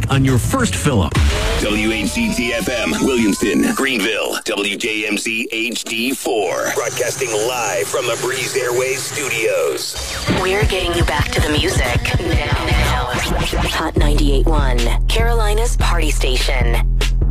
back on your first fill-up. WHZT FM, Williamston, Greenville, WJMZ-HD4. Broadcasting live from the Breeze Airways studios. We're getting you back to the music now. Hot 98.1, Carolina's party station.